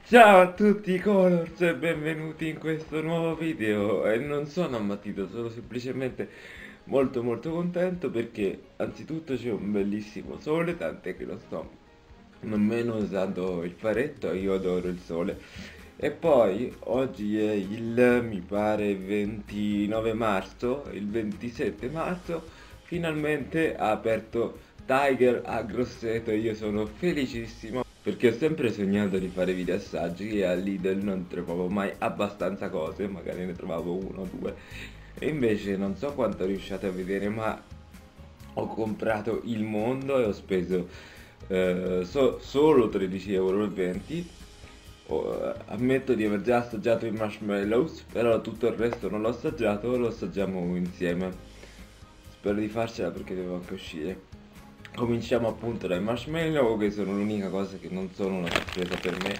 Ciao a tutti Colors e benvenuti in questo nuovo video. E non sono ammattito, sono semplicemente molto contento perché anzitutto c'è un bellissimo sole, tant'è che lo sto nemmeno usando il faretto, io adoro il sole. E poi oggi è mi pare 29 marzo, il 27 marzo finalmente ha aperto Tiger a Grosseto e io sono felicissimo perché ho sempre sognato di fare video assaggi e a Lidl non trovavo mai abbastanza cose, magari ne trovavo uno o due. E invece non so quanto riusciate a vedere, ma ho comprato il mondo e ho speso solo 13,20 euro. Ammetto di aver già assaggiato i marshmallows, però tutto il resto non l'ho assaggiato, lo assaggiamo insieme. Spero di farcela perché devo anche uscire. Cominciamo appunto dai marshmallow, che sono l'unica cosa che non sono una sorpresa per me.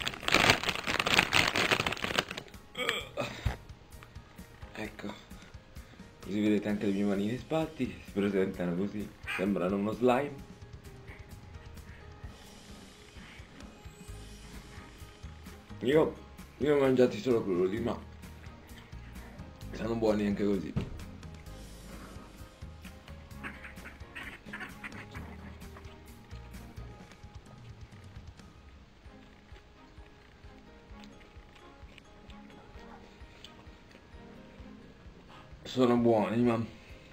Ecco, così vedete anche le mie manine spalti, si presentano così, sembrano uno slime. Io, io ho mangiati solo crudi, ma sono buoni anche così. Sono buoni, ma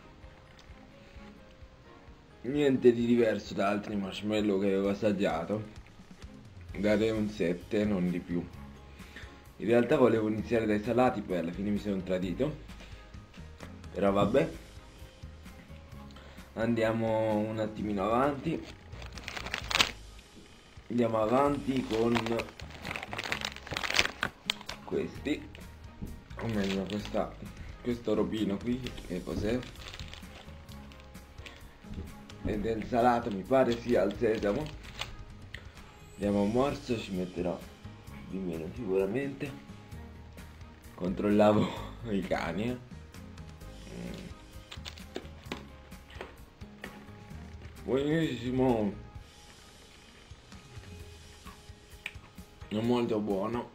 niente di diverso da altri marshmallow che avevo assaggiato. Darei un 7, non di più. In realtà volevo iniziare dai salati, poi alla fine mi sono tradito. Però vabbè. Andiamo un attimino avanti. Andiamo avanti con questi. O meglio questo robino qui, che cos'è? Ed è il salato, mi pare sia al sesamo. Diamo un morso, ci metterò di meno sicuramente. Controllavo i cani, Buonissimo, è molto buono.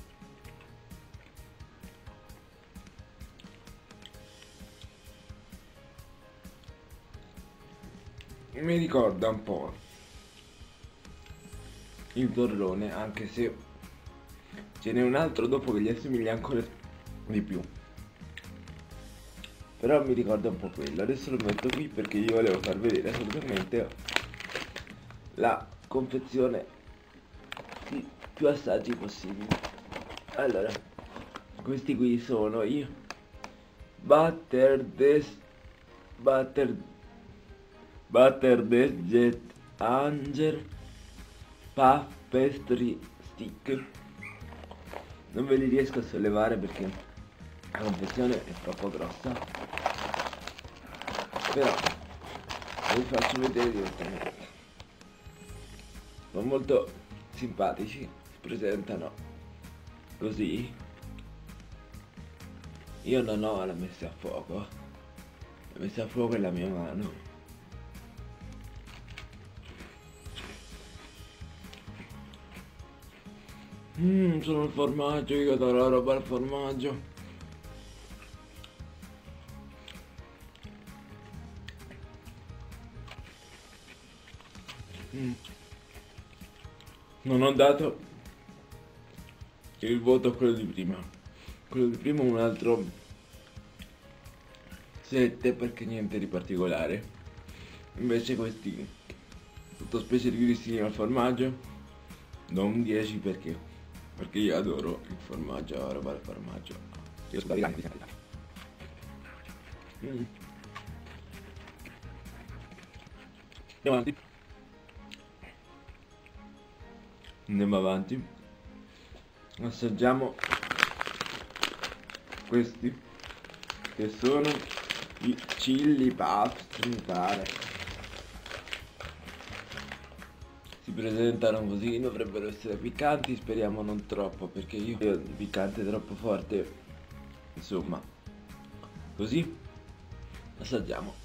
Mi ricorda un po' il torrone, anche se ce n'è un altro dopo che gli assomiglia ancora di più. Però mi ricorda un po' quello. Adesso lo metto qui perché io volevo far vedere assolutamente la confezione di più assaggi possibili. Allora, questi qui sono i Butter Des Butter Butter Des Jet Anger Puff Pastry Stick. Non ve li riesco a sollevare perché la confezione è troppo grossa, però vi faccio vedere direttamente. Sono molto simpatici, si presentano così. Io non ho la messa a fuoco, la messa a fuoco è la mia mano. Sono il formaggio, io adoro la roba al formaggio. Non ho dato il voto a quello di prima. Quello di prima è un altro 7 perché niente di particolare. Invece questi sottospecie di grissini al formaggio do un 10 perché io adoro il formaggio, la roba al formaggio. Io sono da Andiamo avanti. Andiamo avanti. Assaggiamo questi che sono i chili puffs, mi pare. Si presentano così, dovrebbero essere piccanti, speriamo non troppo perché io il piccante troppo forte, insomma, così assaggiamo.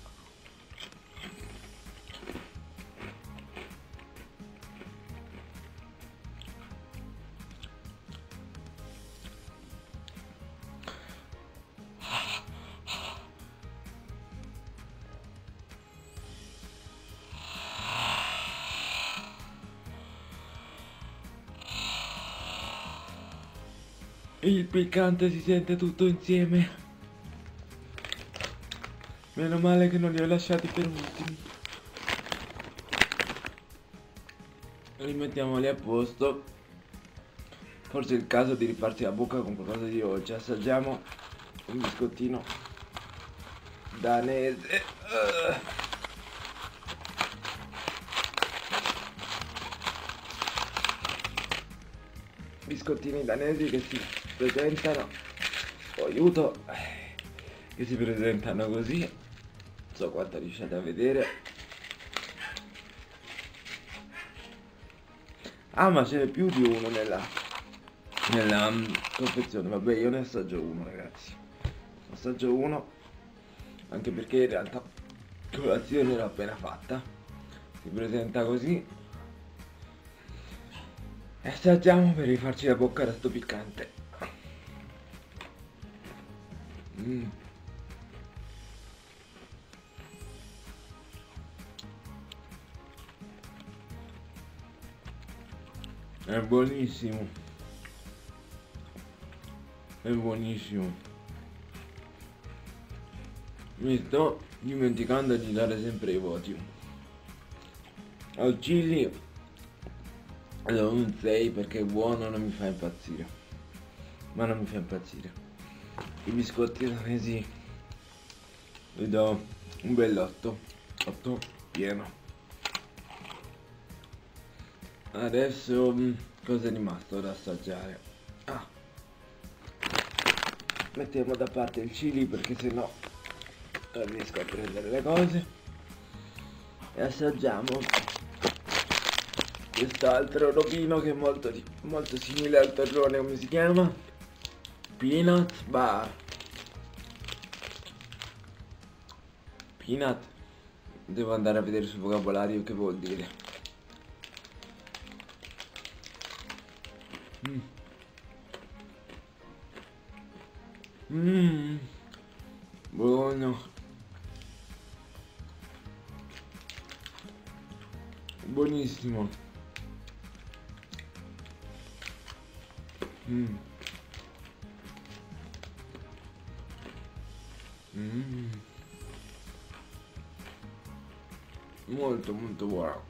Il piccante si sente tutto insieme. Meno male che non li ho lasciati per ultimi. Rimettiamoli a posto. Forse è il caso di rifarsi la bocca con qualcosa di dolce. Assaggiamo un biscottino danese. Biscottini danesi che si presentano, oh, aiuto, che si presentano così, non so quanto riuscite a vedere. Ah, ma ce n'è più di uno nella confezione. Vabbè, io ne assaggio uno, ragazzi, assaggio uno, anche perché in realtà colazione l'ho appena fatta. Si presenta così. E assaggiamo per rifarci la bocca da sto piccante. È buonissimo. È buonissimo. Mi sto dimenticando di dare sempre i voti. Al chili do un 6 perché è buono, non mi fa impazzire. Ma non mi fa impazzire. I biscotti danesi vi do un bel 8. 8 pieno. Adesso cosa è rimasto da assaggiare? Ah, mettiamo da parte il chili perché sennò non riesco a prendere le cose. E assaggiamo quest'altro robino che è molto simile al terrone. Come si chiama? Peanut bar. Peanut, devo andare a vedere sul vocabolario che vuol dire. Buono, buonissimo. Molto molto buono.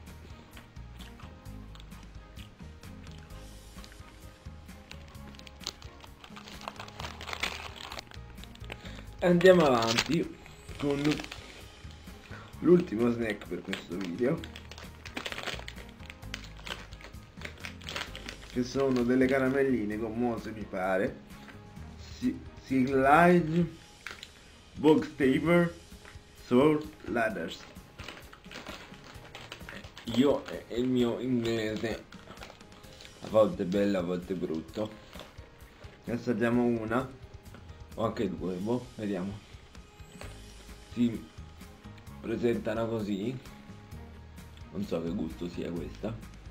Andiamo avanti con l'ultimo snack per questo video, che sono delle caramelline gommose, mi pare. Siglage Bogstaver Salt Ladders. Io e il mio inglese a volte bello, a volte brutto. Ne assaggiamo una o anche due, boh, vediamo. Si presentano così, non so che gusto sia questa.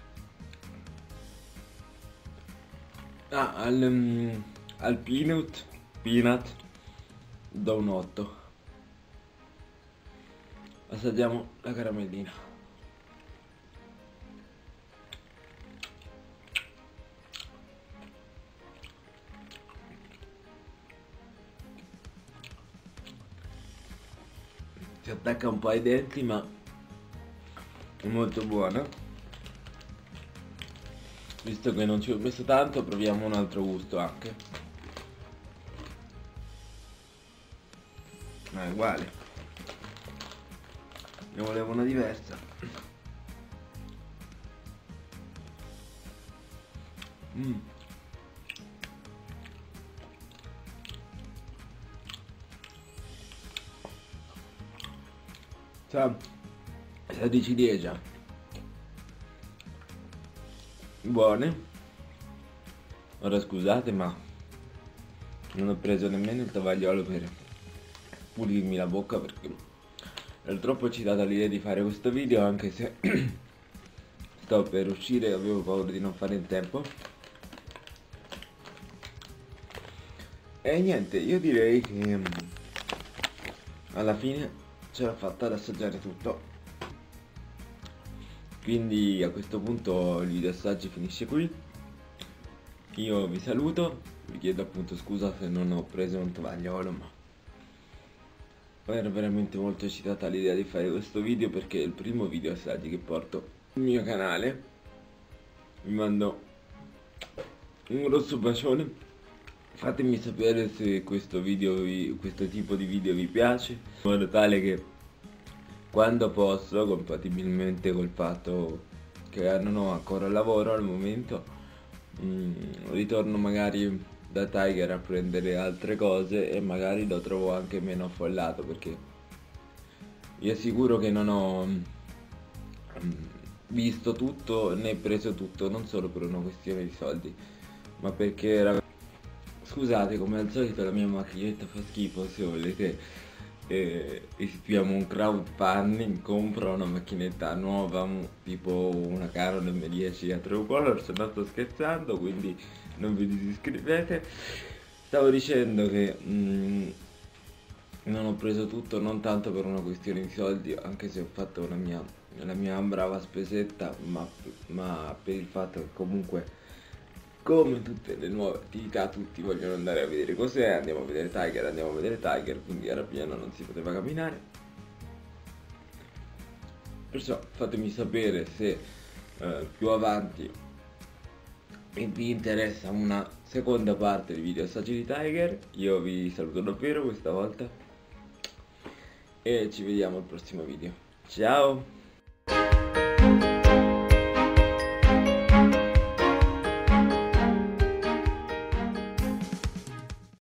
Ah, al peanut do un 8. Assaggiamo la caramellina. Si attacca un po' ai denti, ma è molto buona. Visto che non ci ho messo tanto, proviamo un altro gusto anche. Ma è uguale. Ne volevo una diversa. Sa di ciliegia. Buone. Ora scusate, ma non ho preso nemmeno il tovagliolo per pulirmi la bocca perché ero troppo eccitata all'idea di fare questo video, anche se sto per uscire e avevo paura di non fare in tempo. E niente, io direi che alla fine ce l'ho fatta ad assaggiare tutto. Quindi a questo punto il video assaggi finisce qui. Io vi saluto, Vi chiedo appunto scusa se non ho preso un tovagliolo, ma ero veramente molto eccitata all'idea di fare questo video perché è il primo video assaggi che porto sul mio canale. Vi mando un grosso bacione. Fatemi sapere se questo questo tipo di video vi piace, in modo tale che quando posso, compatibilmente col fatto che non ho ancora lavoro al momento, ritorno magari da Tiger a prendere altre cose e magari lo trovo anche meno affollato, perché vi assicuro che non ho visto tutto né preso tutto, non solo per una questione di soldi, ma perché scusate, come al solito la mia macchinetta fa schifo. Se volete istituiamo un crowdfunding, compro una macchinetta nuova, tipo una Canon M10 a True Color, se no sto scherzando, quindi non vi disiscrivete. Stavo dicendo che non ho preso tutto, non tanto per una questione di soldi, anche se ho fatto la mia brava spesetta, ma per il fatto che comunque, come tutte le nuove attività, tutti vogliono andare a vedere cos'è, andiamo a vedere Tiger, quindi a Rapiano non si poteva camminare. Perciò fatemi sapere se più avanti vi interessa una seconda parte di video assaggi di Tiger. Io vi saluto davvero questa volta e ci vediamo al prossimo video. Ciao!